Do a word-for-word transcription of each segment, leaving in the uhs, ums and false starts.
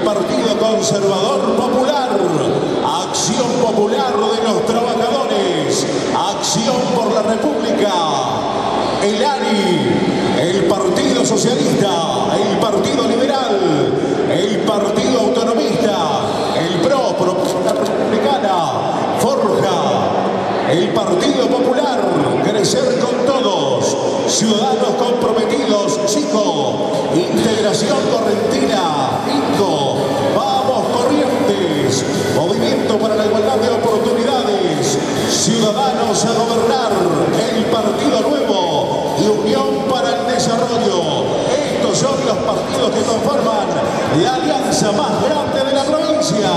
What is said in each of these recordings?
Partido Conservador Popular, Acción Popular de los Trabajadores, Acción por la República, el A N I, el Partido Socialista, el Partido Liberal, el Partido Autonomista, el PRO, Propuesta Republicana, Forja, el Partido Popular, Crecer con Todos, Ciudadanos Comprometidos, Chico, Integración Correntina, INCO, Vamos Corrientes, Movimiento para la Igualdad de Oportunidades, Ciudadanos a Gobernar, el Partido Nuevo y Unión para el Desarrollo. Estos son los partidos que conforman la alianza más grande de la provincia.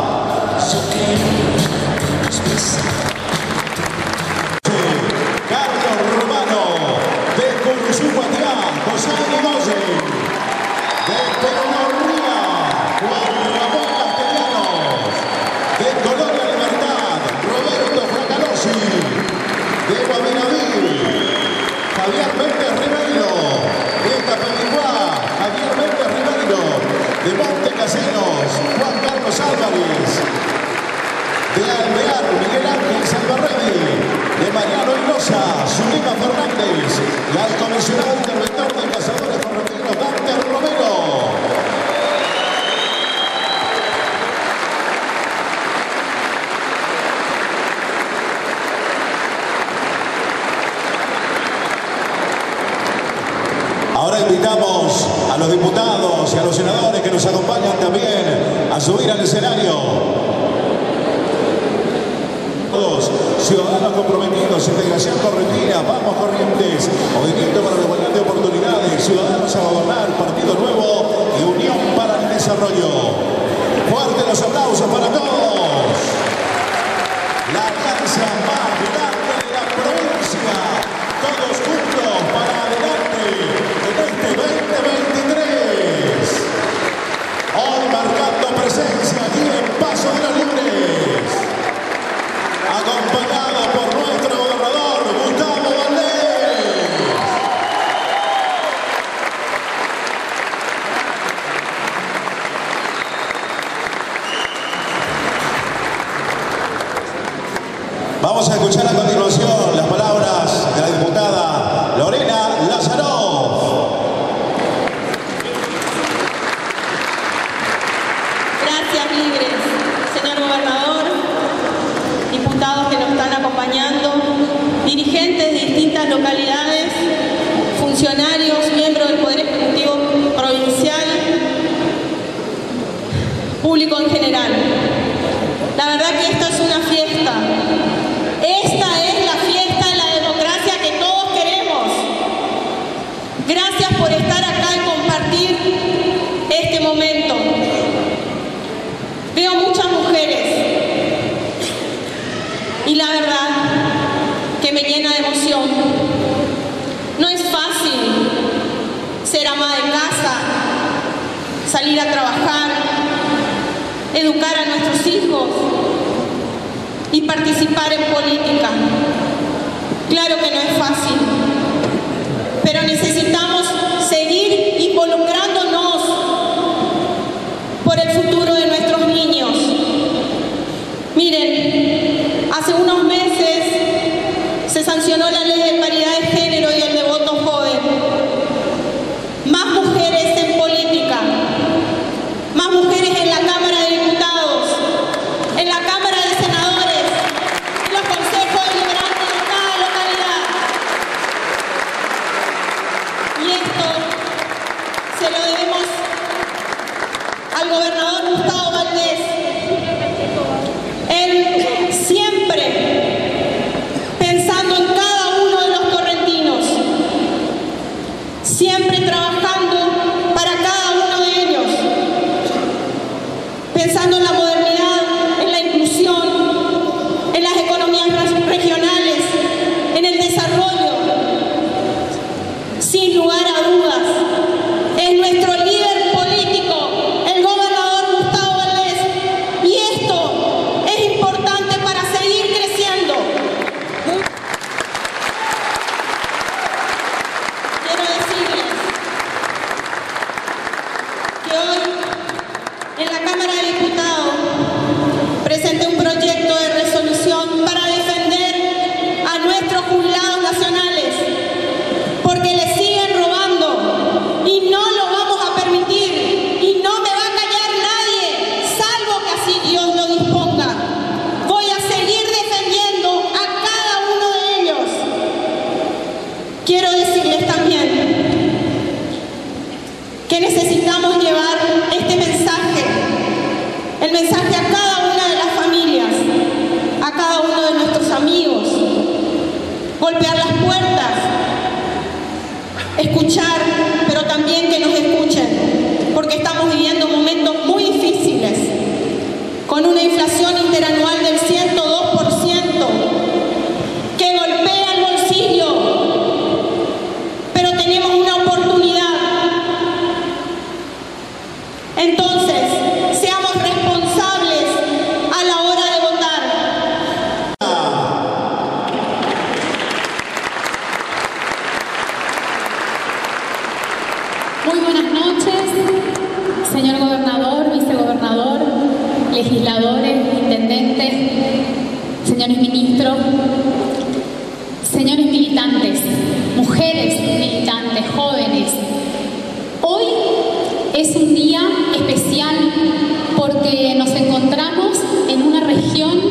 José Irigoyen, de Peronorría, Juan Ramón Castellanos, de Colonia Libertad, Roberto Fracalosi, de Guavinavil, Javier Méndez Ribeiro, de Capelicuá, Javier Méndez Ribeiro, de Monte Caseros, Juan Carlos Álvarez, de Alvear, Miguel Ángel Salvarredi, de Mariano Ilosa, Zulema Fernández, y al comisionado interventor de Cazadores Ferroviarios, Dante Romero. Ahora invitamos a los diputados y a los senadores que nos acompañan también a subir al escenario. Ciudadanos Comprometidos, Integración Correntina, Vamos Corrientes, Movimiento para la Igualdad de Oportunidades, Ciudadanos a Gobernar, Partido Nuevo y Unión para el Desarrollo. Fuertes los aplausos para todos. La alianza más grande de la provincia. Todos juntos para adelante en este veinte veintitrés. Hoy marcando presencia aquí en Paso de los Libres, acompañado por nuestro gobernador, Gustavo Valdés. Vamos a escuchar a continuación las palabras de la diputada Lorena Lazarov. Gracias, Libres. Señor gobernador, diputados que nos están acompañando, dirigentes de distintas localidades, funcionarios, miembros del Poder Ejecutivo Provincial, público en general. La verdad que esta es una fiesta. Esta es la fiesta de la democracia que todos queremos. Gracias por estar acá y compartir este momento. Veo muchas mujeres y la verdad que me llena de emoción. No es fácil ser ama de casa, salir a trabajar, educar a nuestros hijos y participar en política. Claro que no es fácil, pero necesitamos seguir involucrándonos por el futuro de nuestros niños. Miren, hace unos meses se sancionó la ley de paridad de género y el de voto joven. Más mujeres en política, más mujeres en la Cámara de Diputados, en la Cámara de Senadores, en los consejos deliberantes de cada localidad. Y esto se lo debemos al gobernador Gustavo Valdés. Él siempre pensando en cada uno de en la Cámara de Diputados presenté un proyecto de resolución para defender a nuestros jubilados nacionales, porque les siguen robando y no lo vamos a permitir y no me va a callar nadie, salvo que así Dios lo disponga. Voy a seguir defendiendo a cada uno de ellos. Quiero decirles también que necesitamos llevar este mensaje, el mensaje a cada una de las familias, a cada uno de nuestros amigos, golpear las puertas, escuchar, pero también que nos escuchen, porque estamos viviendo momentos muy difíciles, con una inflación interanual del ciento dos por ciento, que golpea el bolsillo, pero tenemos una oportunidad. Entonces, seamos responsables a la hora de votar. Muy buenas noches, señor gobernador, vicegobernador, legisladores, intendentes, señores ministros, señores militantes, mujeres militantes, jóvenes. Hoy es un día especial porque nos encontramos en una región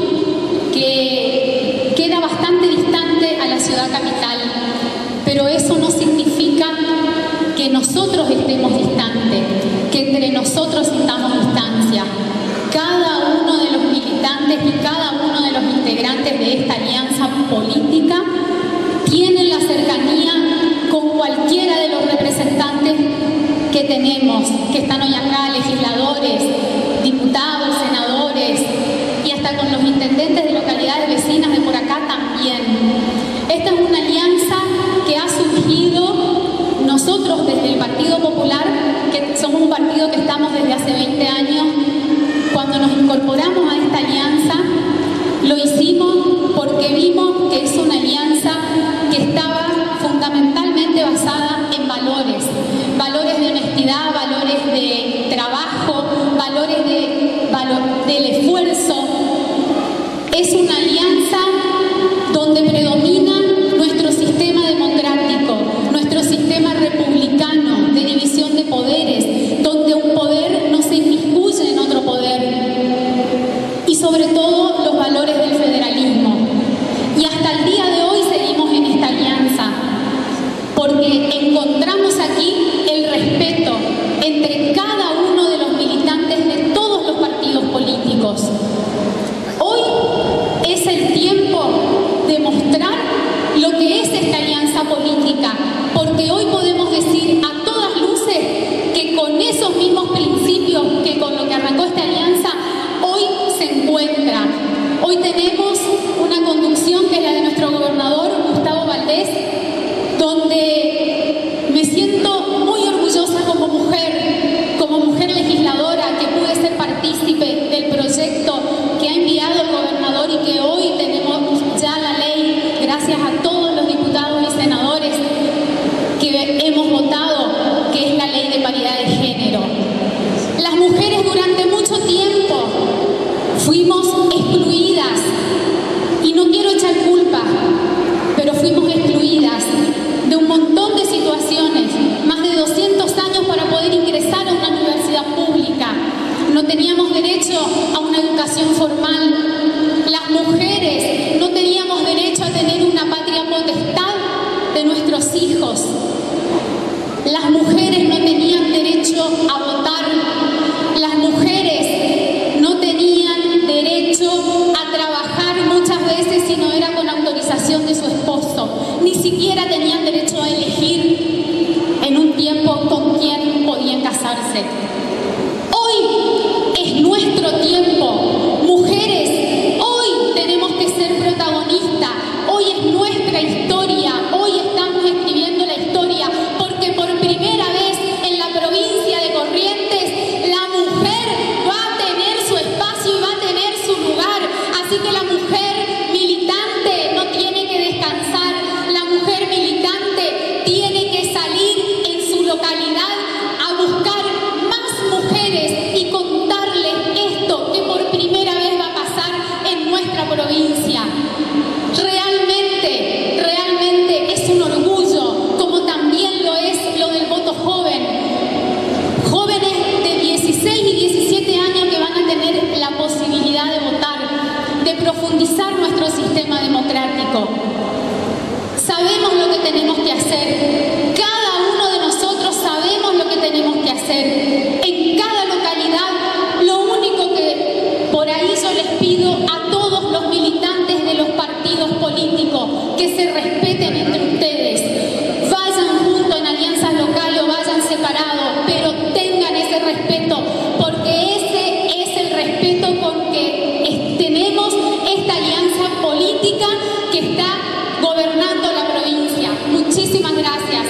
que queda bastante distante a la ciudad capital, pero eso no significa que nosotros estemos distantes, que entre nosotros sintamos distancia. Cada uno de los militantes y cada uno de los integrantes de esta alianza política tienen la cercanía con cualquiera de los representantes que tenemos, que están hoy acá, legisladores, diputados, senadores y hasta con los intendentes de localidades vecinas de por acá también. Esta es una alianza que ha surgido nosotros desde el Partido Popular, que somos un partido que estamos desde hace veinte años. Cuando nos incorporamos a esta alianza, lo hicimos porque vimos que es una alianza que estaba fundamentalmente basada en valores, valores de honestidad, valores de trabajo, valores de, valor, del esfuerzo. Es una alianza donde predomina nuestro sistema democrático, nuestro sistema republicano de división de poderes, donde un poder no se inmiscuye en otro poder, y sobre todo los valores del federalismo. Y hasta el día de hoy seguimos en esta alianza, porque encontramos aquí el respeto entre cada uno de los militantes de todos los partidos políticos. Hoy es el tiempo de mostrar lo que es esta alianza política, porque hoy podemos decir a todas luces que con esos mismos principios que con lo que arrancó esta alianza, hoy se encuentra. Hoy tenemos una conducción que es la de nuestro gobernador, Gustavo Valdés, donde me siento muy orgullosa como mujer, como mujer legisladora, que pude ser partícipe del proyecto que ha enviado el gobernador y que hoy tenemos ya la ley, gracias a todos los diputados y senadores que hemos votado, que es la ley de paridad de género. Las mujeres durante mucho tiempo fuimos excluidas, y no quiero echar culpa, pero fuimos excluidas de un montón de situaciones, más de doscientos años para poder ingresar a una universidad pública. No teníamos derecho a una educación formal. Las mujeres no teníamos derecho a tener una patria potestad de nuestros hijos. Las mujeres no tenían derecho a votar. Las mujeres no tenían derecho a trabajar muchas veces si no era con autorización de su esposo. Ni siquiera tenían derecho a elegir en un tiempo con quién podían casarse. Hoy es nuestro tiempo. Mujeres, hoy tenemos que ser protagonistas. Hoy es nuestra historia. Hoy estamos escribiendo la historia, porque por primera vez en la provincia de Corrientes, la mujer política que está gobernando la provincia. Muchísimas gracias.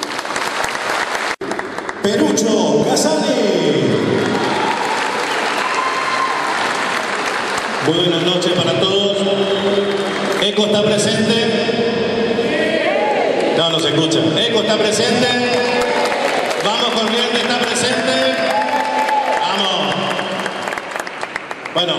Perucho Casale. Muy buenas noches para todos. Eco está presente. No, no se escucha. Eco está presente. Vamos, Corrientes está presente. Vamos. Bueno,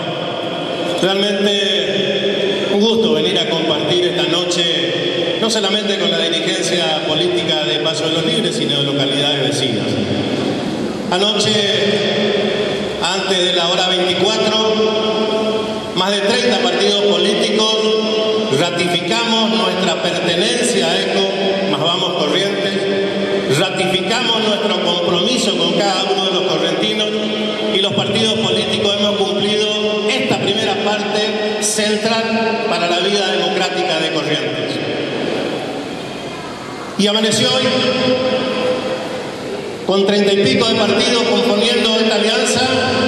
realmente un gusto venir a compartir esta noche, no solamente con la dirigencia política de Paso de los Libres, sino de localidades vecinas. Anoche, antes de la hora veinticuatro, más de treinta partidos políticos ratificamos nuestra pertenencia a ECO, más vamos Corrientes, ratificamos nuestro compromiso con cada uno de los correntinos y los partidos políticos hemos cumplido esta primera parte central para la vida democrática de Corrientes. Y amaneció hoy con treinta y pico de partidos componiendo esta alianza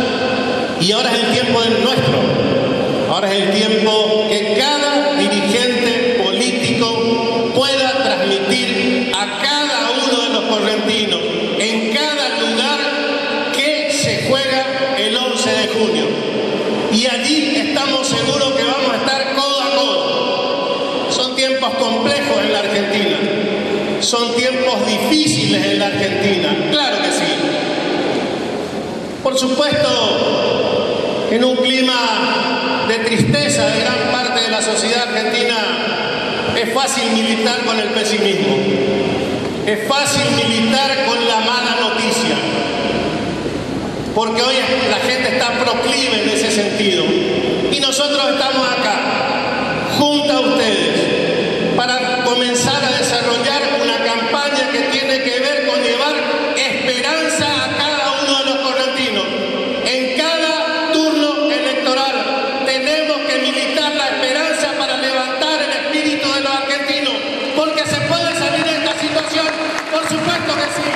y ahora es el tiempo del nuestro. Ahora es el tiempo que cada dirigente político pueda transmitir a cada uno de los correntinos, en cada lugar que se juega el once de junio. Y allí estamos seguros que vamos a estar codo a codo. Son tiempos complejos en la Argentina. Son tiempos difíciles en la Argentina. Claro que sí. Por supuesto, en un clima de tristeza de gran parte de la sociedad argentina, es fácil militar con el pesimismo, es fácil militar con la mala noticia, porque hoy la gente está proclive en ese sentido. Y nosotros estamos acá, junto a ustedes, para comenzar a desarrollar una campaña que tiene que ver con llevar esperanza a cada uno de los correntinos. En cada turno electoral tenemos que militar la esperanza para levantar el espíritu de los argentinos, porque se puede salir de esta situación, por supuesto que sí.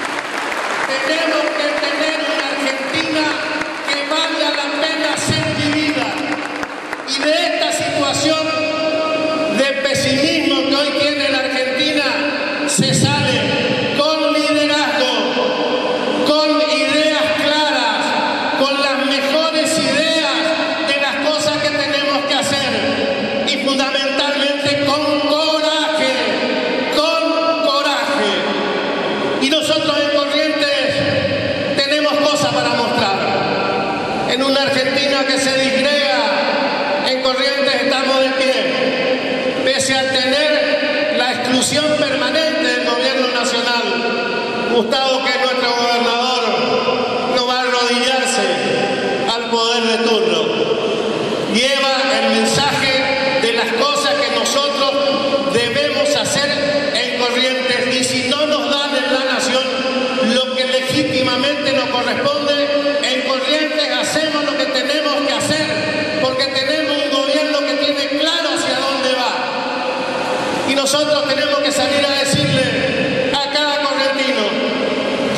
Tenemos que tener una Argentina que valga la pena ser vivida, y de esta situación de pesimismo que hoy tiene la Argentina se sale con liderazgo, con ideas claras, con las mejores ideas de las cosas que tenemos que hacer y fundamentalmente con coraje, con coraje. Y nosotros en Corrientes tenemos cosas para mostrar. En una Argentina que se disgrega, en Corrientes estamos de pie, pese a tener la exclusión permanente del gobierno nacional. Gustavo, que es nuestro gobernador, no va a arrodillarse al poder de turno. Lleva el mensaje de las cosas que nosotros debemos hacer en Corrientes, y si no nos dan en la nación lo que legítimamente nos corresponde, en Corrientes hacemos lo que tenemos que hacer, porque tenemos un gobierno que tiene claro hacia dónde va. Y nosotros tenemos que salir a decirle a cada correntino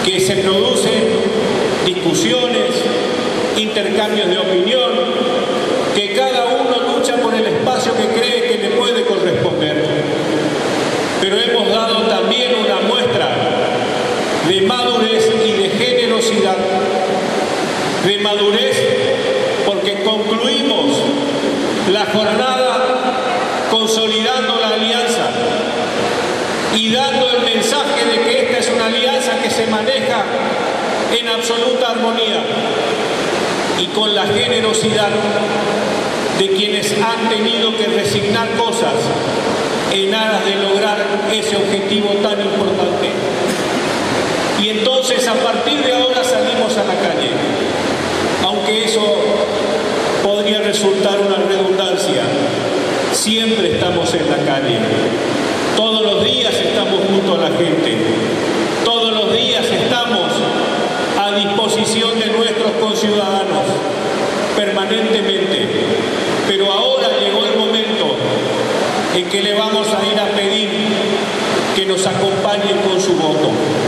que se producen discusiones, intercambios de opinión, que cada uno lucha por el espacio que cree que le puede corresponder. Pero hemos dado también una muestra de madurez y de generosidad. De madurez porque concluimos la jornada consolidando la alianza y dando el mensaje de que esta es una alianza que se maneja en absoluta armonía, y con la generosidad de quienes han tenido que resignar cosas en aras de lograr ese objetivo tan importante. Y entonces a partir de ahora salimos a la calle, aunque eso podría resultar una redundancia. Siempre estamos en la calle, todos los días estamos junto a la gente, todos los días estamos a disposición de nuestros conciudadanos, permanentemente. Pero ahora llegó el momento en que le vamos a ir a pedir que nos acompañen con su voto.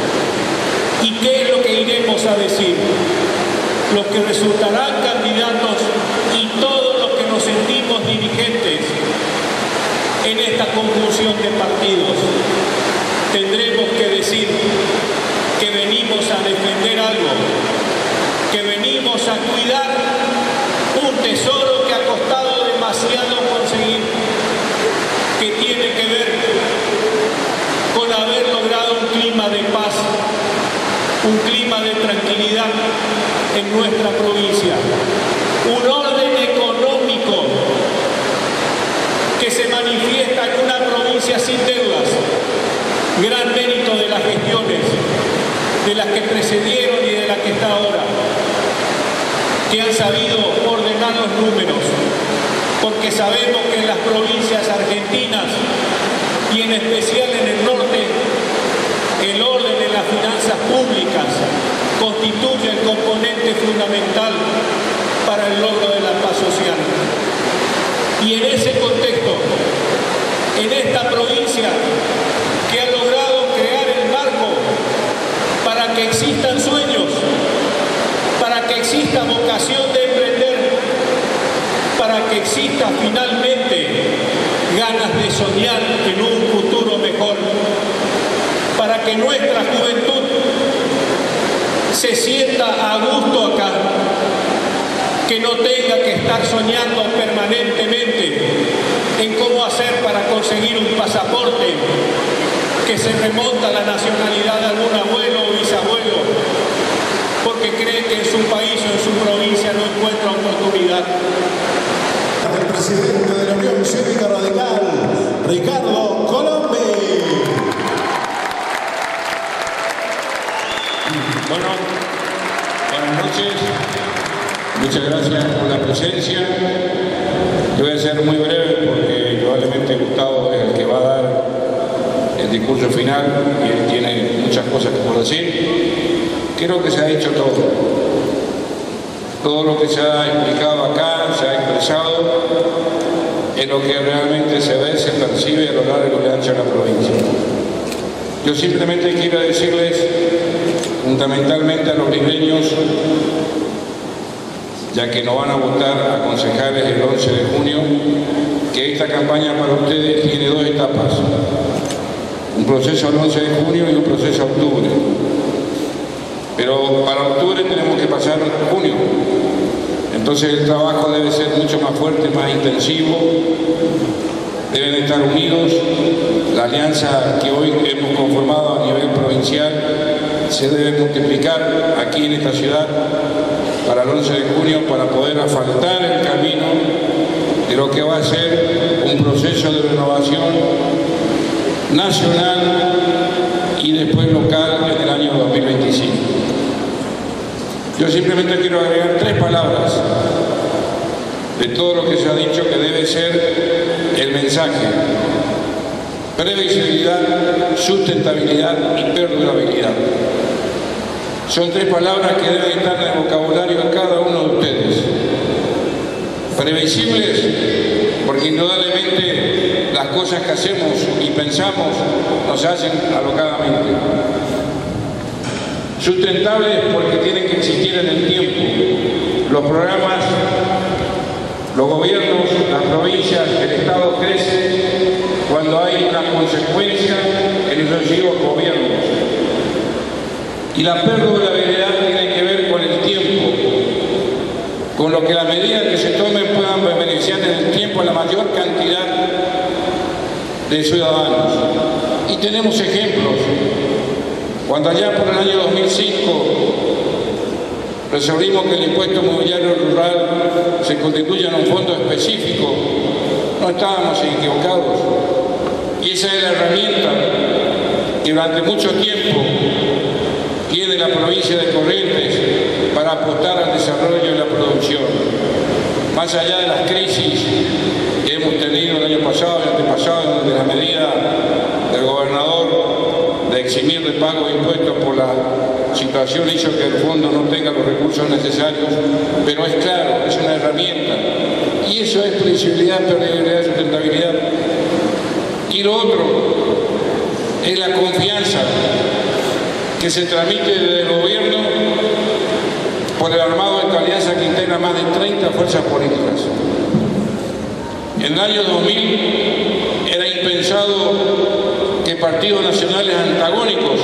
¿Y qué es lo que iremos a decir? Los que resultarán candidatos y todos los que nos sentimos dirigentes en esta conjunción de partidos, tendremos que decir que venimos a defender algo, que venimos a cuidar un tesoro que ha costado demasiado conseguir, que tiene que ver con haber logrado un clima de paz, un clima de tranquilidad en nuestra provincia, un orden económico que se manifiesta en una provincia sin deudas, gran mérito de las gestiones, de las que precedieron y de las que está ahora, que han sabido ordenar los números, porque sabemos que en las provincias argentinas y en especial en el norte, el orden en las finanzas públicas constituye el componente fundamental para el logro de la paz social. Y en ese contexto, en esta provincia que ha logrado crear el marco para que existan sueños, para que exista vocación de emprender, para que exista finalmente ganas de soñar en un futuro mejor, para que nuestra juventud se sienta a gusto acá, que no tenga que estar soñando permanentemente en cómo hacer para conseguir un pasaporte que se remonta a la nacionalidad de algún abuelo o bisabuelo, porque cree que en su país o en su provincia no encuentra oportunidad. El presidente de la Unión Cívica Radical, Ricardo Colombi. Bueno, buenas noches. Muchas gracias por la presencia. Yo voy a ser muy breve porque probablemente Gustavo es el que va a dar el discurso final y él tiene muchas cosas que por decir. Creo que se ha dicho todo. Todo lo que se ha explicado acá, se ha expresado, es lo que realmente se ve, se percibe a lo largo y ancho de la provincia. Yo simplemente quiero decirles, fundamentalmente a los limeños, ya que nos van a votar a concejales el once de junio, que esta campaña para ustedes tiene dos etapas. Un proceso el once de junio y un proceso a octubre. Pero para octubre tenemos que pasar junio. Entonces el trabajo debe ser mucho más fuerte, más intensivo. Deben estar unidos. La alianza que hoy hemos conformado a nivel provincial se debe multiplicar aquí en esta ciudad para el once de junio para poder asfaltar el camino de lo que va a ser un proceso de renovación nacional y después local en el año dos mil veinticinco. Yo simplemente quiero agregar tres palabras de todo lo que se ha dicho que debe ser el mensaje: previsibilidad, sustentabilidad y perdurabilidad. Son tres palabras que deben estar en el vocabulario de cada uno de ustedes. Previsibles, porque indudablemente las cosas que hacemos y pensamos nos hacen alocadamente. Sustentables porque tienen que existir en el tiempo. Los programas, los gobiernos, las provincias, el Estado crece cuando hay una consecuencia en los sucesivos gobiernos. Y la perdurabilidad tiene que ver con el tiempo, con lo que las medidas que se tomen puedan beneficiar en el tiempo a la mayor cantidad de ciudadanos. Y tenemos ejemplos. Cuando allá por el año dos mil cinco resolvimos que el impuesto inmobiliario rural se constituya en un fondo específico, no estábamos equivocados. Y esa es la herramienta que durante mucho tiempo tiene la provincia de Corrientes para apostar al desarrollo de la producción. Más allá de las crisis que hemos tenido el año pasado y el antepasado, donde la medida del gobernador de eximir de pago de impuestos por la situación hizo que el fondo no tenga los recursos necesarios, pero es claro, es una herramienta. Y eso es previsibilidad, perdurabilidad, sustentabilidad. Y lo otro es la confianza que se transmite desde el gobierno por el armado de esta alianza que integra más de treinta fuerzas políticas. En el año dos mil era impensado que partidos nacionales antagónicos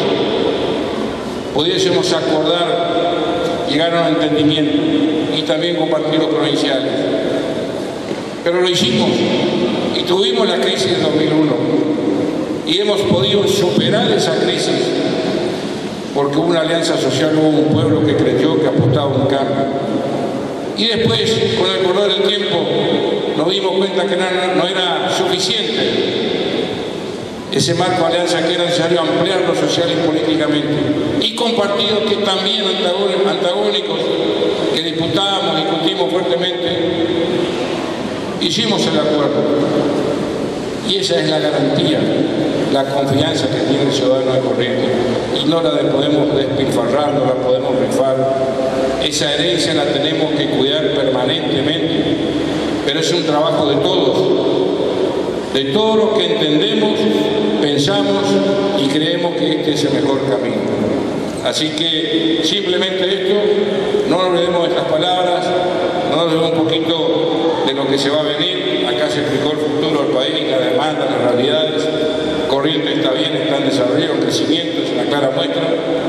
pudiésemos acordar, llegar a un entendimiento y también con partidos provinciales. Pero lo hicimos y tuvimos la crisis del dos mil uno y hemos podido superar esa crisis porque hubo una alianza social, hubo un pueblo que creyó, que apostaba a un cambio. Y después, con el correr del tiempo, nos dimos cuenta que no, no era suficiente ese marco de alianza, que era necesario ampliarlo social y políticamente. Y con partidos que también antagónicos, que disputábamos, discutimos fuertemente, hicimos el acuerdo. Y esa es la garantía, la confianza que tiene el ciudadano de Corrientes. Y no la de podemos despilfarrar, no la podemos rifar. Esa herencia la tenemos que cuidar permanentemente. Pero es un trabajo de todos, de todos los que entendemos, pensamos y creemos que este es el mejor camino. Así que simplemente esto, no nos olvidemos de estas palabras, no nos olvidemos un poquito de lo que se va a venir. Acá se explicó el futuro del país, la demanda, las realidades. Corrientes está bien, está en desarrollo, en crecimiento, es una clara muestra.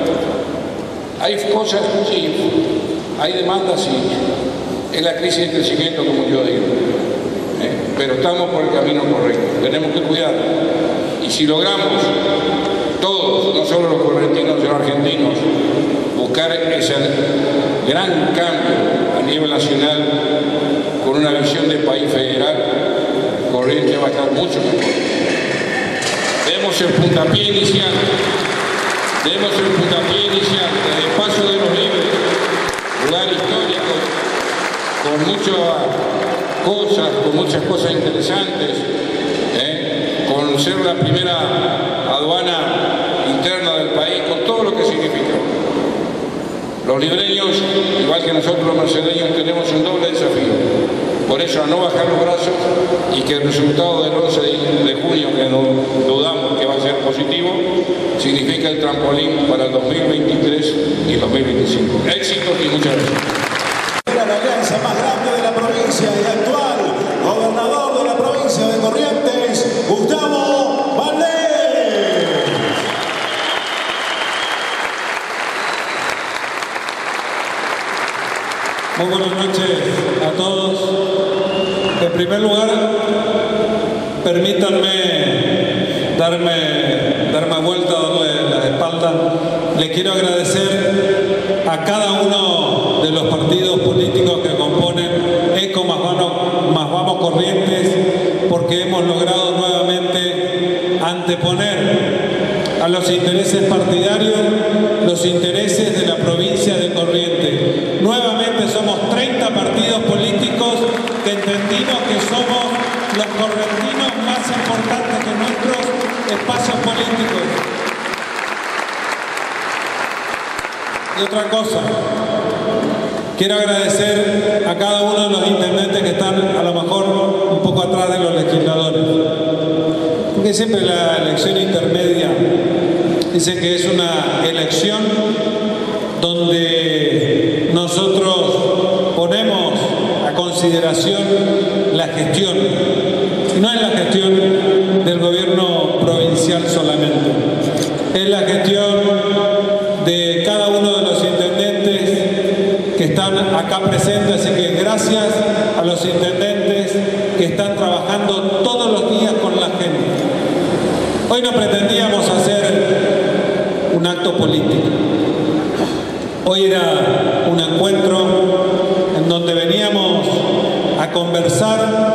Hay cosas, sí, hay demandas, sí. Es la crisis de crecimiento, como yo digo. ¿Eh? Pero estamos por el camino correcto, tenemos que cuidar. Y si logramos, todos, no solo los correntinos, sino argentinos, buscar ese gran cambio a nivel nacional con una visión de país federal, Corrientes va a estar mucho mejor. Demos el puntapié inicial, demos el puntapié inicial desde el Paso de los Libres, lugar histórico, con muchas cosas, con muchas cosas interesantes, ¿eh? con ser la primera aduana interna del país, con todo lo que significa. Los libreños, igual que nosotros los mercedeños, tenemos un doble desafío. Por eso, a no bajar los brazos y que el resultado del once de junio, que no dudamos que va a ser positivo, significa el trampolín para el dos mil veintitrés y dos mil veinticinco. Éxitos y muchas gracias. Era la alianza más grande de la provincia y actual gobernador de la provincia de Corrientes, Gustavo Valdés. Muy buenas noches a todos. En primer lugar, permítanme darme, darme vuelta, darle la espalda. Le quiero agradecer a cada uno de los partidos políticos que componen ECO más Vamos, más Vamos Corrientes, porque hemos logrado nuevamente anteponer a los intereses partidarios los intereses de la provincia de Corrientes. Nuevamente somos treinta partidos políticos que entendimos que somos los correntinos más importantes que nuestros espacios políticos. Y otra cosa, quiero agradecer a cada uno de los intendentes que están a lo mejor un poco atrás de los legisladores, porque siempre la elección intermedia dice que es una elección donde nosotros ponemos a consideración la gestión, y no es la gestión del gobierno provincial solamente, es la gestión de cada uno de los intendentes que están acá presentes, así que gracias a los intendentes que están trabajando todos los días con la gente. Hoy no pretendíamos hacer un acto político, hoy era un encuentro en donde veníamos a conversar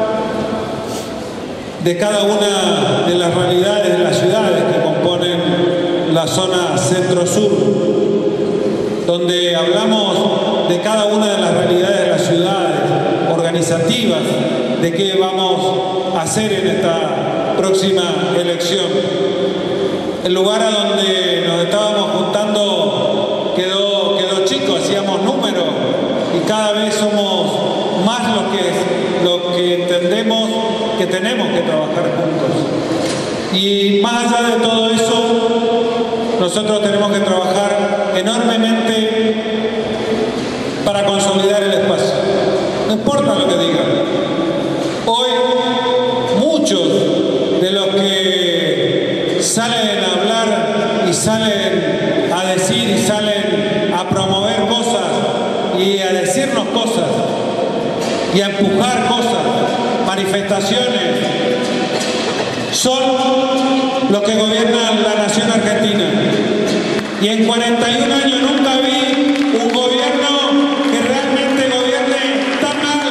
de cada una de las realidades de las ciudades que componen la zona centro-sur, donde hablamos de cada una de las realidades de las ciudades, organizativas, de qué vamos a hacer en esta próxima elección. El lugar a donde nos estábamos juntando quedó, quedó chico, hacíamos números y cada vez somos más los que, los que entendemos que tenemos que trabajar juntos. Y más allá de todo eso, nosotros tenemos que trabajar enormemente para consolidar el espacio. No importa lo que digan. Hoy muchos de los que salen a hablar y salen a decir y salen a promover cosas y a decirnos cosas y a empujar cosas, manifestaciones, son los que gobiernan la nación argentina. Y en cuarenta y un años nunca vi un gobierno que realmente gobierne tan mal.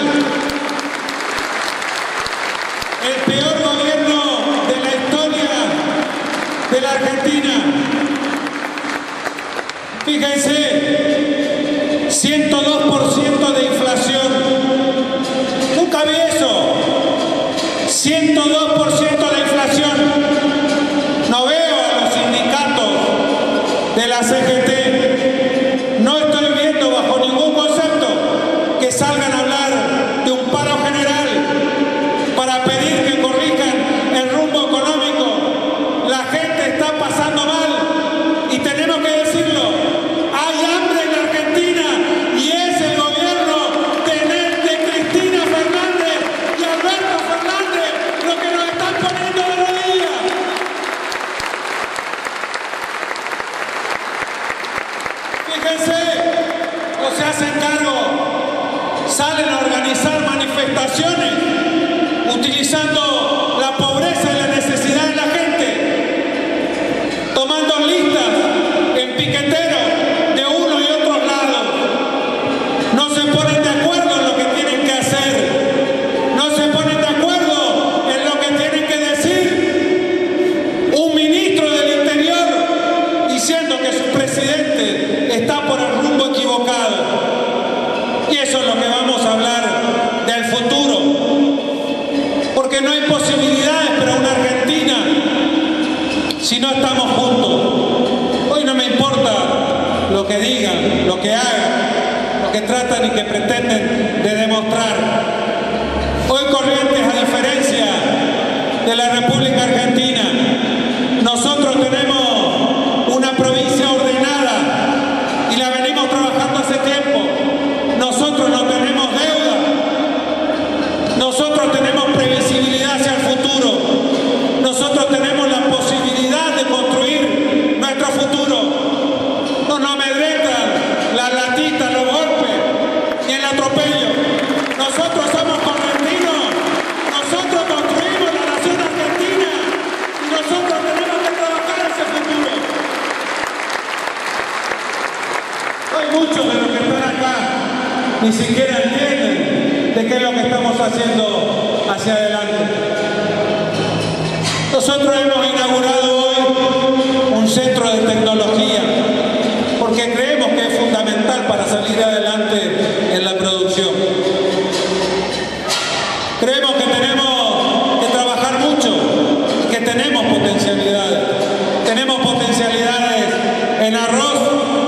El peor gobierno de la historia de la Argentina. Fíjense, ciento dos por ciento de inflación. Nunca vi eso. ciento dos por ciento de inflación. No veo a los sindicatos de la C G T. No estoy viendo bajo ningún concepto que salgan a hablar de un paro general para pedir que corrijan el rumbo económico. La gente está pasando mal y tenemos que decirlo. Hay hambre en la Argentina y es el gobierno de, de Cristina Fernández y Alberto Fernández lo que nos están poniendo de rodillas. Fíjense, no se hacen cargo, salen a organizar manifestaciones utilizando la pobreza y la necesidad de la gente, tomando listas en piqueteros de uno y otros lados. No se ponen de acuerdo en lo que tienen que hacer, no se ponen de acuerdo en lo que tienen que decir. Un ministro del Interior diciendo que su presidente está por el rumbo equivocado. Y eso es lo que vamos a hablar del futuro. Porque no hay posibilidades para una Argentina si no estamos juntos. Hoy no me importa lo que digan, lo que hagan, lo que tratan y que pretenden de demostrar. Hoy Corrientes, a diferencia de la República Argentina, nosotros tenemos una provincia ordenada y la venimos trabajando hace tiempo. Nosotros no tenemos deuda, nosotros tenemos previsibilidad hacia el futuro, nosotros tenemos la posibilidad de construir nuestro futuro. No nos amedrentan las latitas, los golpes ni el atropello. Nosotros somos correntinos, nosotros construimos la nación argentina y nosotros tenemos que trabajar ese futuro. Hay muchos de los que están acá ni siquiera entienden de qué es lo que estamos haciendo hacia adelante. Nosotros hemos inaugurado hoy un centro de tecnología porque creemos que es fundamental para salir adelante en la producción. Creemos que tenemos que trabajar mucho y que tenemos potencialidades. Tenemos potencialidades en arroz,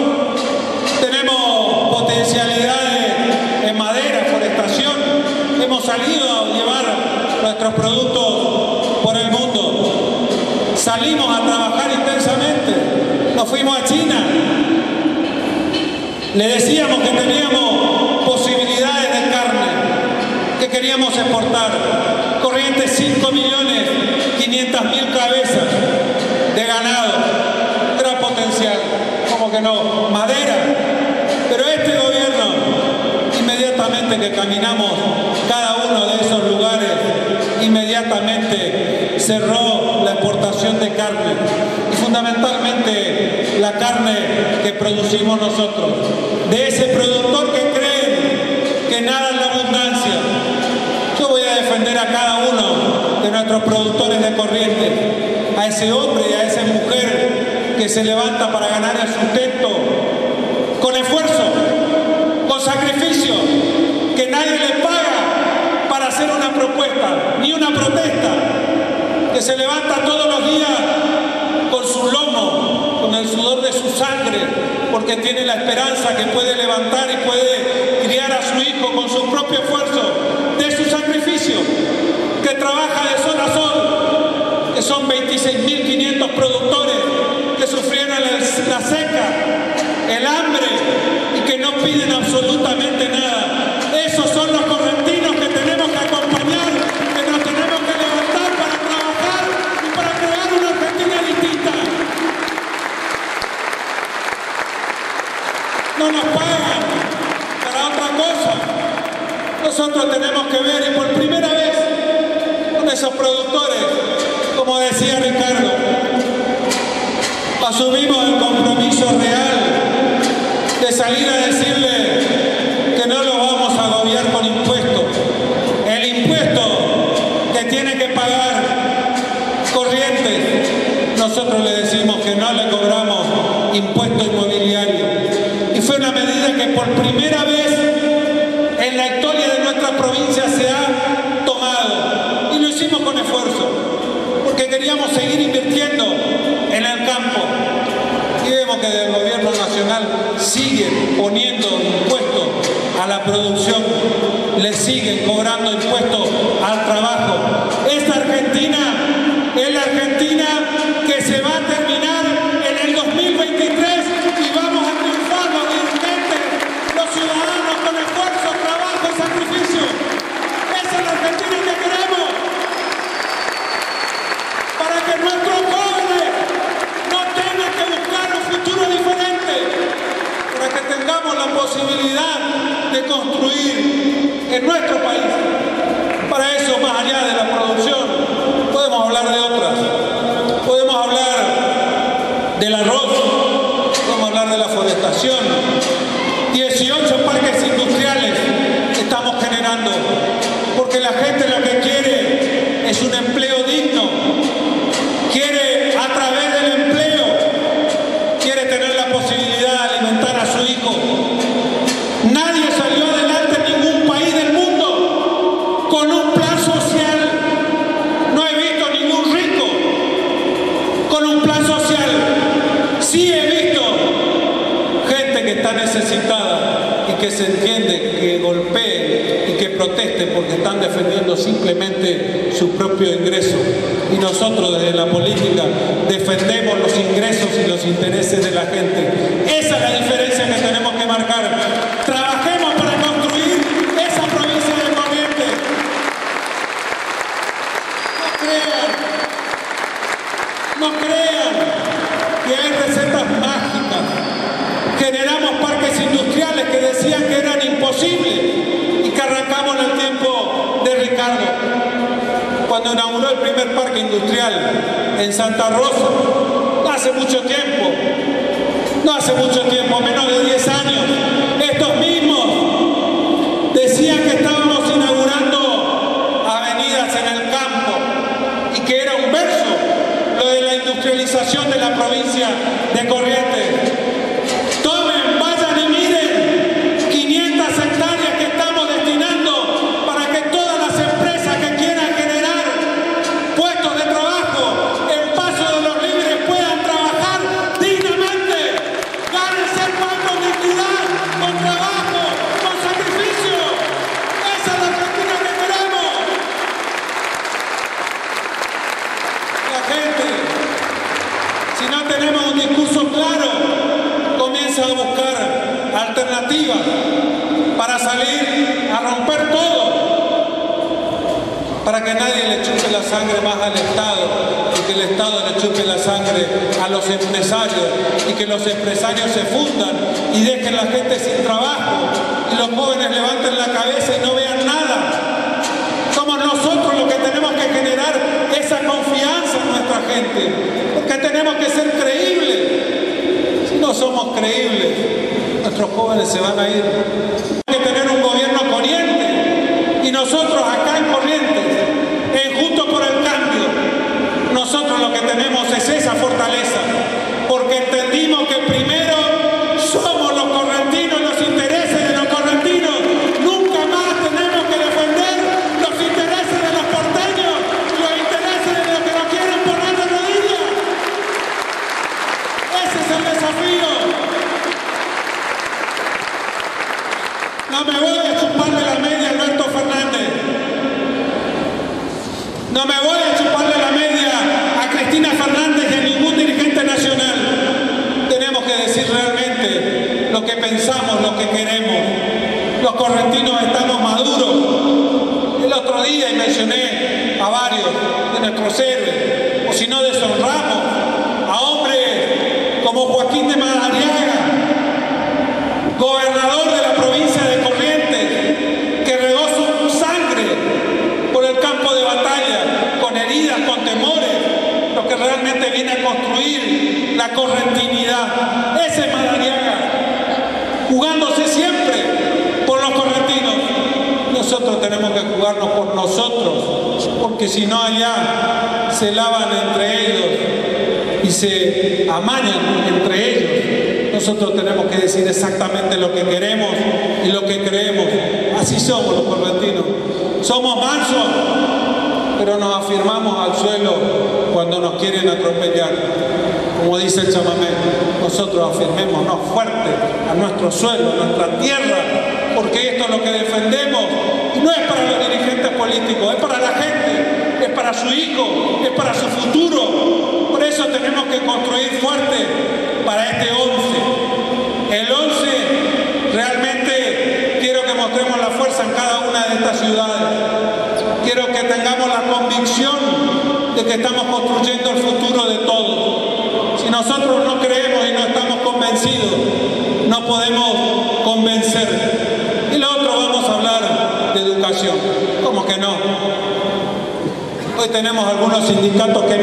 tenemos potencialidades en madera, forestación. Hemos salido a llevar nuestros productos por el mundo. Salimos a trabajar intensamente. Nos fuimos a China. Le decíamos que teníamos posibilidades de carne, que queríamos exportar. Corrientes, cinco millones quinientas mil cabezas de ganado. Gran potencial. ¿Cómo que no? Madera. Pero este gobierno, inmediatamente que caminamos cada uno de esos lugares, inmediatamente cerró la exportación de carne. Y fundamentalmente la carne que producimos nosotros. De ese productor que cree que nada es la abundancia. Yo voy a defender a cada uno de nuestros productores de Corrientes, a ese hombre y a esa mujer que se levanta para ganar el sustento con esfuerzo, con sacrificio, que nadie le paga para hacer una propuesta, ni una protesta, que se levanta todos los días con su lomo, con el sudor de su sangre, porque tiene la esperanza que puede levantar y puede criar a su hijo con su propio esfuerzo, de su sacrificio, que trabaja de sol a sol, que son veintiséis mil quinientos productores que sufrieron la seca, el hambre y que no piden absolutamente nada. Esos son los correntinos que tenemos que acompañar, que nos tenemos que levantar para trabajar y para crear una Argentina distinta. No nos pagan para otra cosa. Nosotros tenemos que ver, y por primera vez con esos productores, como decía Ricardo, asumimos el compromiso real de salir a decirle que no lo vamos a agobiar con impuestos. El impuesto que tiene que pagar Corrientes, nosotros le decimos que no le cobramos impuesto inmobiliario. Y fue una medida que por primera vez en la historia de nuestra provincia se ha tomado. Y lo hicimos con esfuerzo, porque queríamos seguir invirtiendo en el campo. Y vemos que del gobierno nacional siguen poniendo impuestos a la producción, le siguen cobrando impuestos al trabajo. Esta Argentina es la Argentina que se va a terminar en el dos mil veintitrés y vamos a triunfar los dirigentes, los ciudadanos con esfuerzo, trabajo y sacrificio. Esa es la Argentina que queremos, para que nuestros jóvenes no tengan que buscar un futuro diferente, para que tengamos la posibilidad de construir en nuestro país. Para eso, más allá de la producción, podemos hablar de otras. Podemos hablar del arroz, podemos hablar de la forestación. dieciocho parques industriales estamos generando, porque la gente lo que quiere es un empleo digno. Quiere, a través del empleo, quiere tener la posibilidad de alimentar a su hijo. Nadie salió adelante en ningún país del mundo con un plan social. No he visto ningún rico con un plan social. Sí he visto gente que está necesitada y que se entiende, que golpee y que proteste porque están defendiendo simplemente su propio ingreso. Y nosotros desde la política defendemos los ingresos y los intereses de la gente. Esa es la diferencia que tenemos que marcar. Trabajemos para construir esa provincia de Corrientes. No crean, no crean que hay recetas mágicas. Generamos parques industriales que decían que eran imposibles y que arrancamos en el tiempo de Ricardo, cuando inauguró el primer parque industrial en Santa Rosa. No hace mucho tiempo, no hace mucho tiempo, menos de diez años, estos mismos decían que estábamos inaugurando avenidas en el campo y que era un verso lo de la industrialización de la provincia de Corrientes. Tomen, vayan y miren, quinientas hectáreas que estamos destinando para que todas las empresas que quieran generar puestos de trabajo en Paso de los Libres puedan trabajar dignamente, gánense el pan con dignidad. alternativas para salir a romper todo, para que nadie le chupe la sangre más al Estado y que el Estado le chupe la sangre a los empresarios y que los empresarios se fundan y dejen a la gente sin trabajo y los jóvenes levanten la cabeza y no vean nada. Somos nosotros los que tenemos que generar esa confianza en nuestra gente, porque tenemos que ser creíbles. Si no somos creíbles, nuestros jóvenes se van a ir. Hay que tener un gobierno corriente y nosotros acá en Corrientes, en Juntos por el Cambio, nosotros lo que tenemos es esa fortaleza, porque entendimos que primero somos los correntinos, los intereses de los correntinos. Nunca más tenemos que defender los intereses de los porteños y los intereses de los que nos quieren poner de rodillas. Ese es el desafío. No me voy a chuparle la media a Alberto Fernández. No me voy a chuparle la media a Cristina Fernández y a ningún dirigente nacional. Tenemos que decir realmente lo que pensamos, lo que queremos. Los correntinos estamos maduros. El otro día, y mencioné a varios de nuestros héroes, o si no deshonramos a hombres como Joaquín de Madariaga, gobernador de la provincia de Corrientes, que regó su sangre por el campo de batalla, con heridas, con temores, lo que realmente viene a construir la correntinidad. Ese es Madariaga, jugándose siempre por los correntinos. Nosotros tenemos que jugarnos por nosotros, porque si no allá se lavan entre ellos y se amañan entre ellos. Nosotros tenemos que decir exactamente lo que queremos y lo que creemos. Así somos los correntinos. Somos mansos, pero nos afirmamos al suelo cuando nos quieren atropellar. Como dice el chamamé, nosotros afirmémonos fuerte a nuestro suelo, a nuestra tierra, porque esto es lo que defendemos. Y no es para los dirigentes políticos, es para la gente, es para su hijo, es para su futuro. Por eso tenemos que construir fuerte para este once. El once realmente quiero que mostremos la fuerza en cada una de estas ciudades. Quiero que tengamos la convicción de que estamos construyendo el futuro de todos. Si nosotros no creemos y no estamos convencidos, no podemos convencer. Y lo otro, vamos a hablar de educación. ¿Cómo que no? Hoy tenemos algunos sindicatos que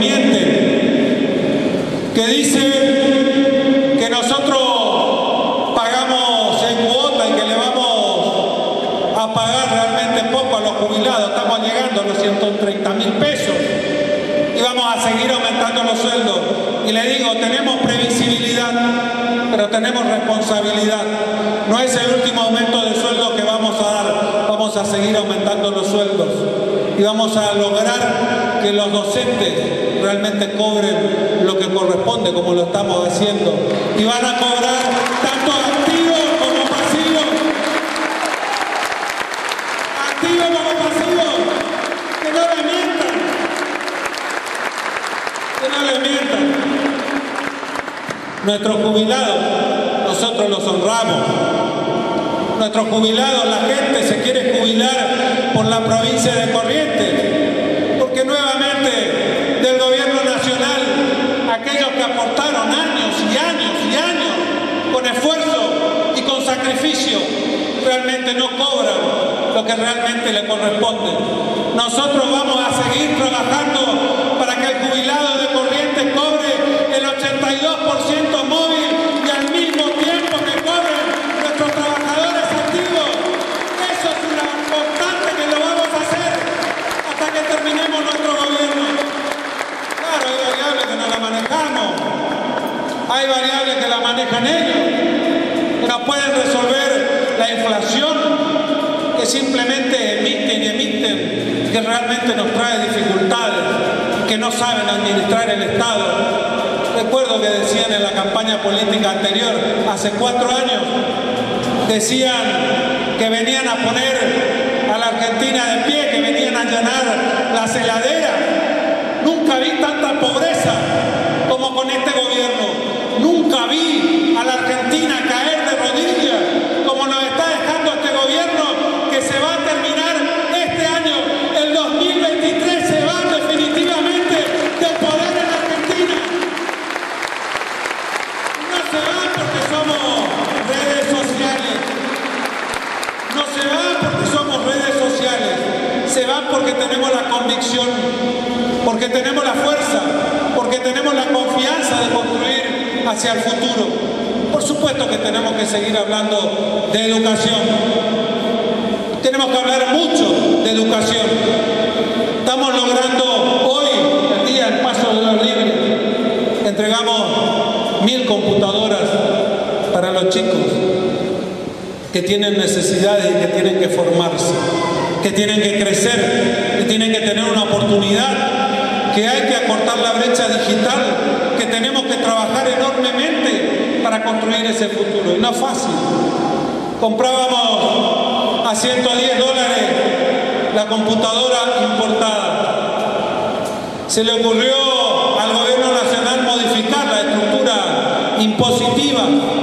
mienten, que dicen que nosotros pagamos en cuota y que le vamos a pagar realmente poco a los jubilados. Estamos llegando a los ciento treinta mil pesos y vamos a seguir aumentando los sueldos. Y le digo, tenemos previsibilidad, pero tenemos responsabilidad. No es el último aumento de sueldo que vamos a dar, vamos a seguir aumentando los sueldos y vamos a lograr que los docentes realmente cobren lo que corresponde, como lo estamos haciendo, y van a cobrar tanto activos como pasivos. Activos como pasivos. Que no le mientan. Que no le mientan. Nuestros jubilados, nosotros los honramos. Nuestros jubilados, la gente se quiere jubilar por la provincia de Corrientes, porque nuevamente del gobierno nacional, aquellos que aportaron años y años y años con esfuerzo y con sacrificio, realmente no cobran lo que realmente le corresponde. Nosotros vamos a seguir trabajando para que el jubilado de Corrientes cobre el ochenta y dos por ciento móvil y al mismo tiempo que cobren nuestros trabajadores activos. Eso es una constante que lo vamos a hacer hasta que terminemos nuestro gobierno. Claro, hay variables que no la manejamos, hay variables que la manejan ellos, que nos pueden resolver la inflación, que simplemente emiten y emiten, que realmente nos trae dificultades, que no saben administrar el Estado. Recuerdo que decían en la campaña política anterior, hace cuatro años, decían que venían a poner a la Argentina de pie, que venían a allanar las heladeras. Nunca vi tanta pobreza como con este gobierno. Nunca vi a la Argentina caer de rodillas tenemos la convicción, porque tenemos la fuerza, porque tenemos la confianza de construir hacia el futuro. Por supuesto que tenemos que seguir hablando de educación. Tenemos que hablar mucho de educación. Estamos logrando hoy, el día del Paso de los Libres, entregamos mil computadoras para los chicos que tienen necesidades y que tienen que formarse, que tienen que crecer, que tienen que tener una oportunidad, que hay que acortar la brecha digital, que tenemos que trabajar enormemente para construir ese futuro. Y no es fácil. Comprábamos a ciento diez dólares la computadora importada. Se le ocurrió al gobierno nacional modificar la estructura impositiva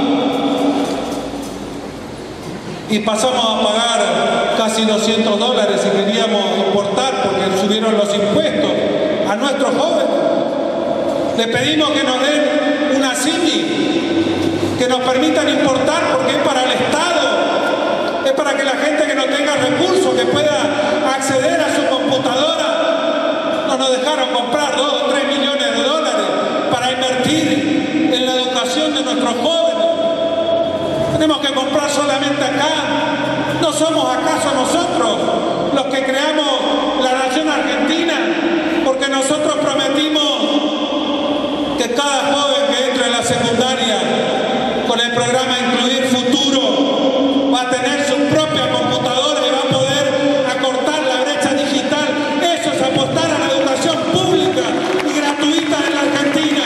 y pasamos a pagar casi doscientos dólares si queríamos importar, porque subieron los impuestos a nuestros jóvenes. Le pedimos que nos den una C I M I, que nos permitan importar, porque es para el Estado, es para que la gente que no tenga recursos, que pueda acceder a su computadora. No nos dejaron comprar dos o tres millones de dólares para invertir en la educación de nuestros jóvenes. Tenemos que comprar solamente acá. ¿No somos acaso nosotros los que creamos la nación argentina? Porque nosotros prometimos que cada joven que entre en la secundaria con el programa Incluir Futuro va a tener su propia computadora y va a poder acortar la brecha digital. Eso es apostar a la educación pública y gratuita en la Argentina.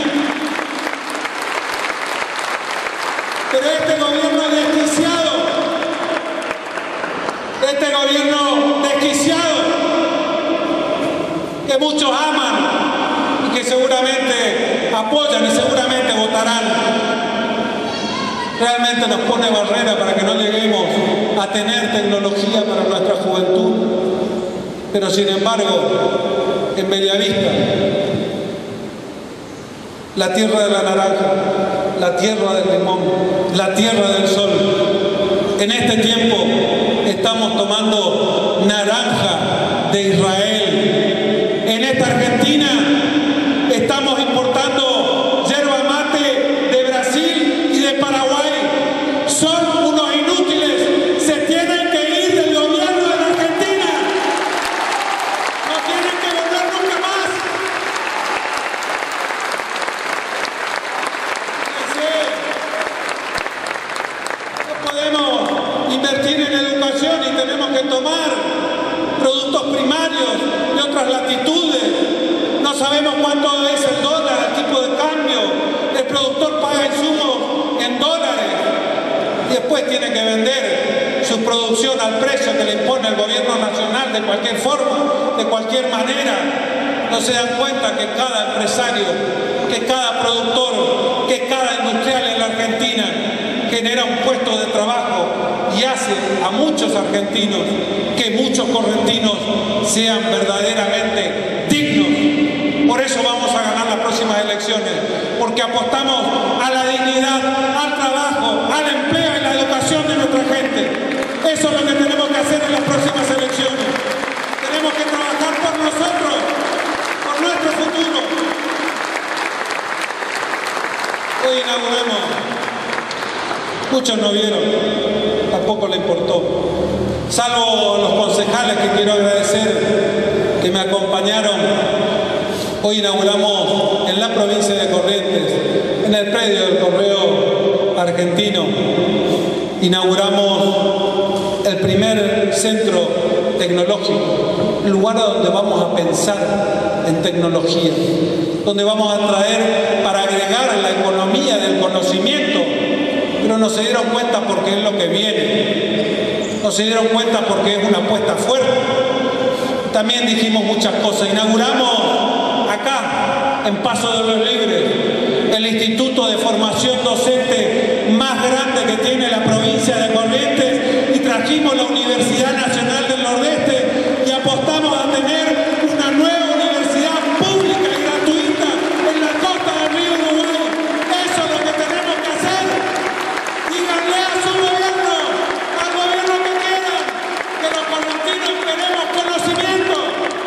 Pero este gobierno desquiciado, este gobierno desquiciado, que muchos aman y que seguramente apoyan y seguramente votarán, realmente nos pone barrera para que no lleguemos a tener tecnología para nuestra juventud. Pero sin embargo, en Bellavista, la tierra de la naranja, la tierra del limón, la tierra del sol, en este tiempo estamos tomando naranja de Israel. En esta Argentina estamos importando yerba mate de Brasil y de Paraguay. Son unos inútiles, se tienen que ir del gobierno de la Argentina. No tienen que volver nunca más. No podemos invertir en educación y tenemos que tomar productos primarios de otras latitudes. No sabemos cuánto es el dólar, el tipo de cambio. El productor paga insumos en dólares y después tiene que vender su producción al precio que le impone el gobierno nacional de cualquier forma, de cualquier manera. No se dan cuenta que cada empresario, que cada productor, que cada industrial en la Argentina genera un puesto de trabajo y hace a muchos argentinos que muchos correntinos sean verdaderamente dignos. Por eso vamos a ganar las próximas elecciones, porque apostamos a la dignidad, al trabajo, al empleo y la educación de nuestra gente. Eso es lo que tenemos que hacer en las próximas elecciones. Tenemos que trabajar por nosotros, por nuestro futuro. Hoy inauguramos. Muchos no vieron, tampoco le importó. Salvo los concejales que quiero agradecer, que me acompañaron. Hoy inauguramos en la provincia de Corrientes, en el predio del Correo Argentino, inauguramos el primer centro tecnológico, un lugar donde vamos a pensar en tecnología, donde vamos a traer para agregar la economía del conocimiento. Pero no se dieron cuenta porque es lo que viene, no se dieron cuenta porque es una apuesta fuerte. También dijimos muchas cosas. Inauguramos acá, en Paso de los Libres, el Instituto de Formación Docente más grande que tiene la provincia de Corrientes, y trajimos la Universidad Nacional del Nordeste y apostamos a tener una nueva universidad pública y gratuita en la costa del río Uruguay. Eso es lo que tenemos que hacer. Díganle a su gobierno, al gobierno que quieran, que los correntinos tenemos conocimiento,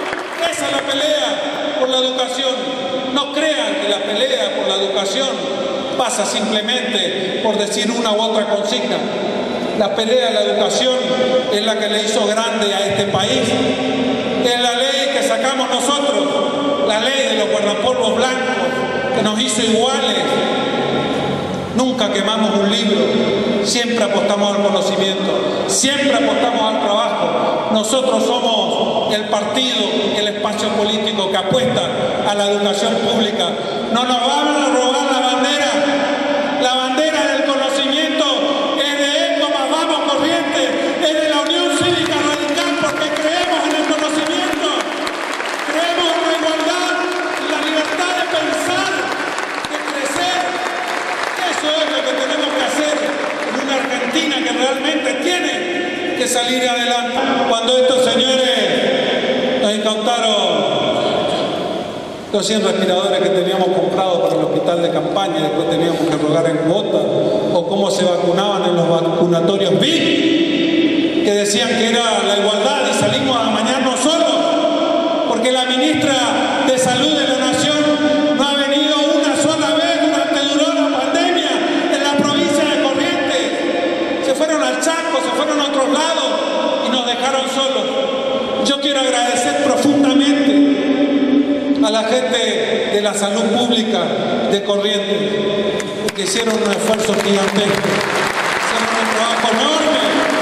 educación. No crean que la pelea por la educación pasa simplemente por decir una u otra consigna. La pelea de la educación es la que le hizo grande a este país. Es la ley que sacamos nosotros, la ley de los guardapolvos blancos, que nos hizo iguales. Nunca quemamos un libro, siempre apostamos al conocimiento, siempre apostamos al trabajo. Nosotros somos el partido, el espacio político que apuesta a la educación pública. No nos van a robar la bandera, la bandera del conocimiento es de ECOMAS, Vamos Corrientes, es de la Unión Cívica Radical, porque creemos en el conocimiento, creemos en la igualdad, en la libertad de pensar, de crecer. Eso es lo que tenemos que hacer en una Argentina que realmente tiene que salir adelante. Cuando estos señores nos incautaron los cien respiradores que teníamos comprados para el hospital de campaña y después teníamos que rogar en cuota, o cómo se vacunaban en los vacunatorios V I P, que decían que era la igualdad, y salimos a amañarnos solos, porque la ministra de Salud de la Nación no ha venido una sola vez durante duró la pandemia en la provincia de Corrientes. Se fueron al Chaco, se fueron a otros lados y nos dejaron solos. Yo quiero agradecer profundamente a la gente de la salud pública de Corrientes, que hicieron un esfuerzo gigantesco, hicieron un trabajo enorme.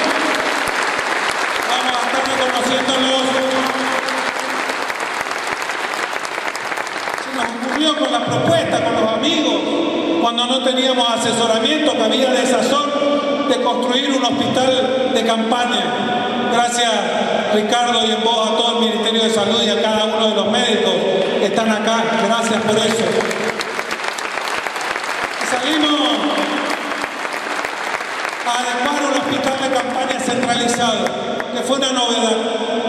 Vamos a estar reconociéndolos. Se nos ocurrió con la propuesta, con los amigos, cuando no teníamos asesoramiento, que había desazón, de construir un hospital de campaña. Gracias, Ricardo, y en voz a todo el Ministerio de Salud y a cada uno de los médicos que están acá. Gracias por eso. Salimos a adecuar un hospital de campaña centralizado, que fue una novedad.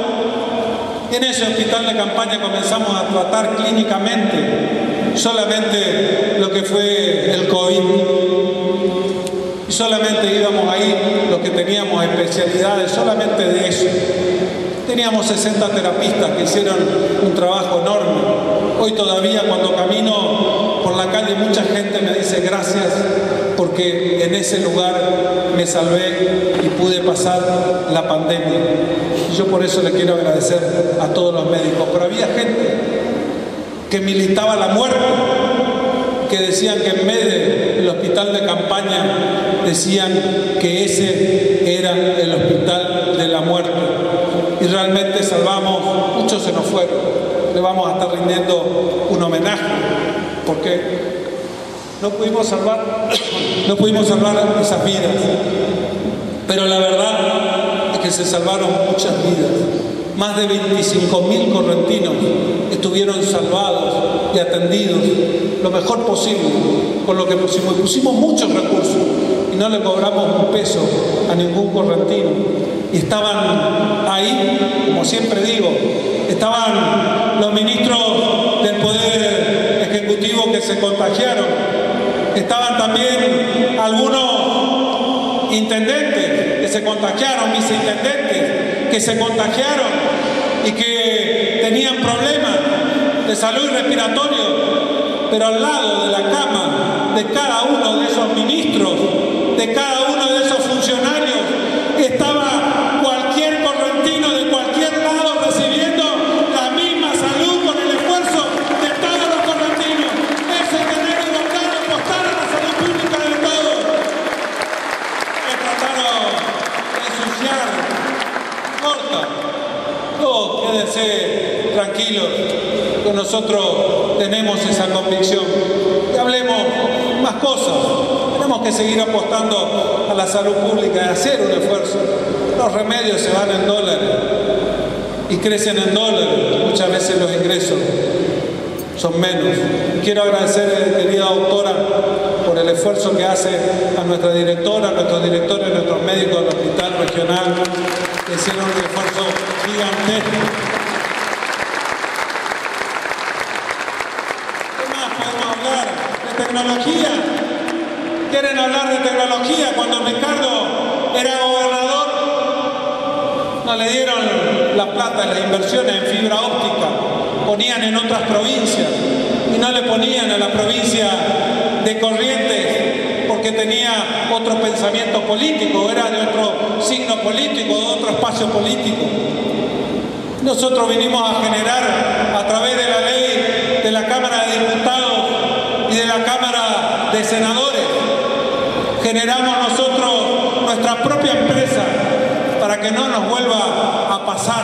En ese hospital de campaña comenzamos a tratar clínicamente solamente lo que fue el COVID. Y solamente íbamos ahí los que teníamos especialidades, solamente de eso. Teníamos sesenta terapistas que hicieron un trabajo enorme. Hoy todavía cuando camino por la calle mucha gente me dice gracias porque en ese lugar me salvé y pude pasar la pandemia. Y yo por eso le quiero agradecer a todos los médicos. Pero había gente que militaba la muerte, que decían que en vez del hospital de campaña decían que ese era el hospital de la muerte. Y realmente salvamos, muchos se nos fueron. Le vamos a estar rindiendo un homenaje porque no pudimos salvar, no pudimos salvar esas vidas. Pero la verdad es que se salvaron muchas vidas. Más de veinticinco mil correntinos estuvieron salvados y atendidos lo mejor posible, con lo que pusimos. Pusimos muchos recursos y no le cobramos un peso a ningún correntino. Y estaban ahí, como siempre digo, estaban los ministros del Poder Ejecutivo que se contagiaron. Estaban también algunos intendentes que se contagiaron, viceintendentes que se contagiaron y que tenían problemas de salud respiratorio, pero al lado de la cama de cada uno de esos ministros, de cada uno de esos funcionarios, estaba cualquier correntino de cualquier lado recibiendo la misma salud con el esfuerzo de todos los correntinos. Eso es tener igualdad, de apostar a la salud pública de todos. Me trataron de ensuciar. Corta. No, quédense tranquilos, que nosotros tenemos esa convicción. Y hablemos más cosas. Tenemos que seguir apostando a la salud pública y hacer un esfuerzo. Los remedios se van en dólares y crecen en dólares. Muchas veces los ingresos son menos. Quiero agradecer, querida doctora, por el esfuerzo que hace a nuestra directora, a nuestros directores, a nuestros médicos del hospital regional, que hicieron un esfuerzo gigantesco. ¿Qué más podemos hablar? De tecnología. ¿Quieren hablar de tecnología? Cuando Ricardo era gobernador, no le dieron la plata en las inversiones en fibra óptica. ponían en otras provincias y no le ponían a la provincia de Corrientes porque tenía otro pensamiento político, era de otro signo político, de otro espacio político. Nosotros vinimos a generar a través de la ley de la Cámara de Diputados y de la Cámara de Senadores, generamos nosotros nuestra propia empresa para que no nos vuelva a pasar.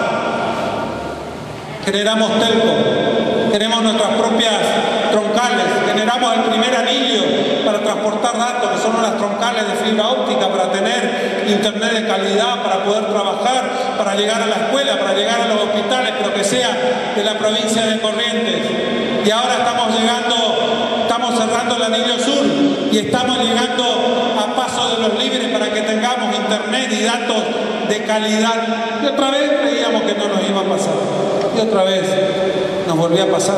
Generamos telco, tenemos nuestras propias troncales, generamos el primer anillo para transportar datos, que son unas troncales de fibra óptica para tener internet de calidad, para poder trabajar, para llegar a la escuela, para llegar a los hospitales, pero que sea de la provincia de Corrientes. Y ahora estamos llegando, estamos cerrando el anillo sur y estamos llegando a paso de los libres para que tengamos internet y datos de calidad. Y otra vez creíamos que no nos iba a pasar. Y otra vez nos volvió a pasar.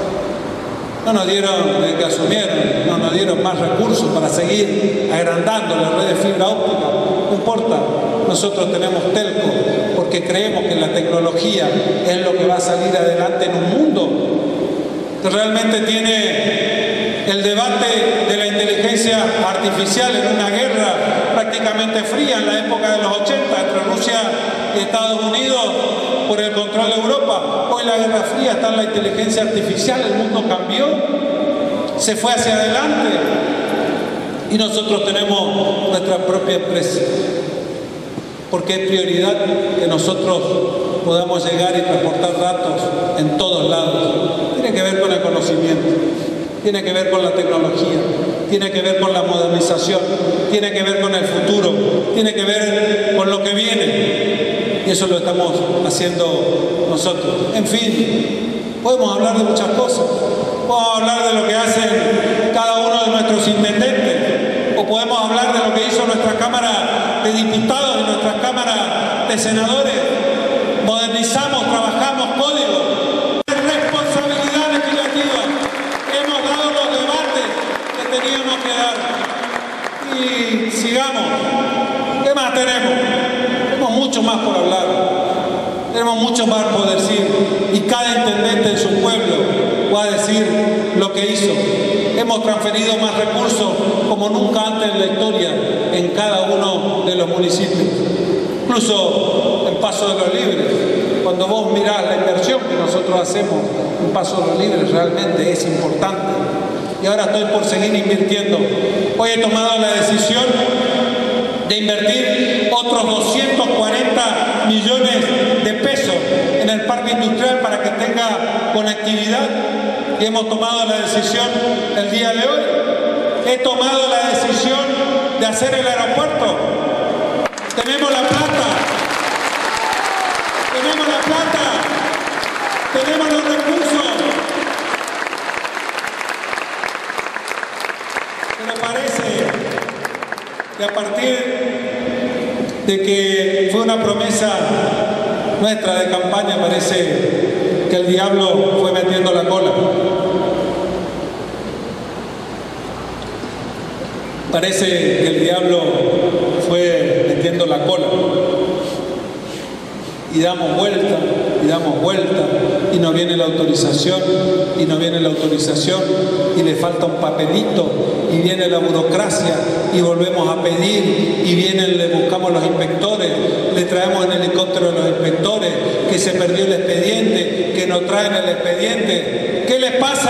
No nos dieron, desde que asumieron, no nos dieron más recursos para seguir agrandando la red de fibra óptica. No importa, nosotros tenemos telco porque creemos que la tecnología es lo que va a salir adelante en un mundo que realmente tiene el debate de la inteligencia artificial en una guerra prácticamente fría en la época de los ochenta entre Rusia y Estados Unidos por el control de Europa. Hoy la guerra fría está en la inteligencia artificial, el mundo cambió, se fue hacia adelante y nosotros tenemos nuestra propia empresa porque es prioridad que nosotros podamos llegar y transportar datos en todos lados. Tiene que ver con el conocimiento, tiene que ver con la tecnología, tiene que ver con la modernización, tiene que ver con el futuro, tiene que ver con lo que viene. Y eso lo estamos haciendo nosotros. En fin, podemos hablar de muchas cosas. Podemos hablar de lo que hacen cada uno de nuestros intendentes, o podemos hablar de lo que hizo nuestra Cámara de Diputados y nuestra Cámara de Senadores. Modernizamos, trabajamos código, responsabilidad legislativa. Hemos dado los debates que teníamos que dar. Y sigamos. ¿Qué más tenemos? Tenemos mucho más por hablar. Tenemos mucho más por decir. Y cada intendente en su pueblo va a decir lo que hizo. Hemos transferido más recursos como nunca antes en la historia en cada uno de los municipios. Incluso en Paso de los Libres, cuando vos mirás la inversión que nosotros hacemos en Paso de los Libres, realmente es importante. Y ahora estoy por seguir invirtiendo. Hoy he tomado la decisión de invertir otros doscientos cuarenta millones de pesos en el parque industrial para que tenga conectividad. Y hemos tomado la decisión el día de hoy. He tomado la decisión de hacer el aeropuerto. Tenemos la plata, tenemos la plata, tenemos los recursos. Pero parece que a partir de que fue una promesa nuestra de campaña, parece que el diablo fue metiendo la cola. Parece que el diablo fue metiendo la cola. Y damos vuelta, y damos vuelta, y no viene la autorización, y no viene la autorización, y le falta un papelito, y viene la burocracia, y volvemos a pedir, y vienen, le buscamos los inspectores, le traemos en helicóptero a los inspectores, que se perdió el expediente, que no traen el expediente. ¿Qué les pasa?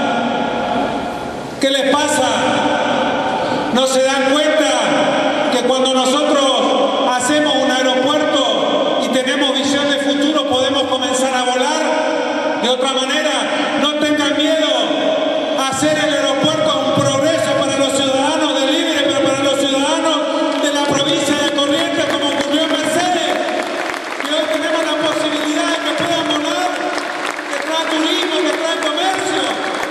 ¿Qué les pasa? ¿No se dan cuenta que cuando nosotros hacemos un aeropuerto y tenemos visión de futuro podemos comenzar a volar de otra manera? No tengan miedo a hacer el aeropuerto un progreso para los ciudadanos de Libre, pero para los ciudadanos de la provincia de Corrientes, como ocurrió en Mercedes. Y hoy tenemos la posibilidad de que puedan volar, que trae turismo, que trae comercio.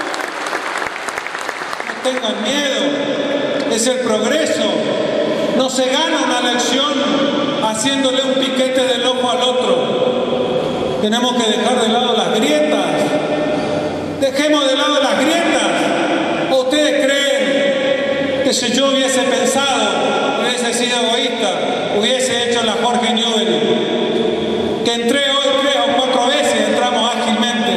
No tengan miedo. Es el progreso. No se gana una elección haciéndole un piquete del ojo al otro. Tenemos que dejar de lado las grietas. Dejemos de lado las grietas. ¿O ustedes creen que si yo hubiese pensado, hubiese sido egoísta, hubiese hecho la Jorge Newbery, que entré hoy tres o cuatro veces, entramos ágilmente,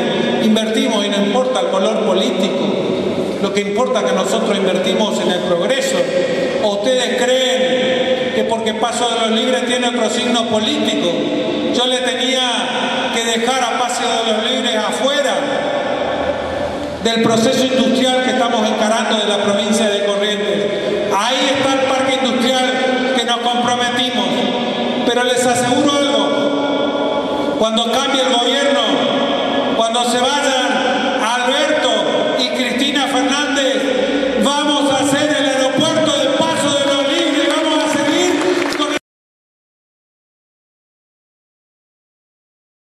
Lo que importa es que nosotros invertimos en el progreso. ¿O ustedes creen que porque Paso de los Libres tiene otro signo político, yo le tenía que dejar a Paso de los Libres afuera del proceso industrial que estamos encarando de la provincia de Corrientes? Ahí está el parque industrial que nos comprometimos. Pero les aseguro algo, cuando cambie el gobierno, cuando se vaya